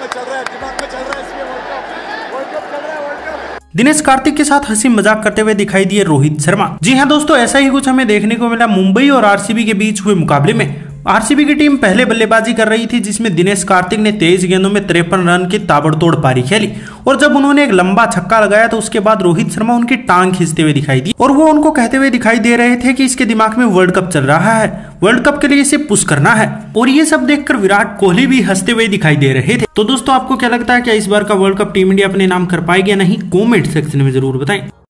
दिनेश कार्तिक के साथ हंसी मजाक करते हुए दिखाई दिए रोहित शर्मा। जी हां दोस्तों, ऐसा ही कुछ हमें देखने को मिला मुंबई और आरसीबी के बीच हुए मुकाबले में। आरसीबी की टीम पहले बल्लेबाजी कर रही थी, जिसमें दिनेश कार्तिक ने 23 गेंदों में 53 रन की ताबड़तोड़ पारी खेली और जब उन्होंने एक लंबा छक्का लगाया तो उसके बाद रोहित शर्मा उनकी टांग खींचते हुए दिखाई दी और वो उनको कहते हुए दिखाई दे रहे थे कि इसके दिमाग में वर्ल्ड कप चल रहा है, वर्ल्ड कप के लिए इसे पुश करना है। और ये सब देखकर विराट कोहली भी हंसते हुए दिखाई दे रहे थे। तो दोस्तों, आपको क्या लगता है, क्या इस बार का वर्ल्ड कप टीम इंडिया अपने नाम कर पाएगी या नहीं? कॉमेंट सेक्शन में जरूर बताएं।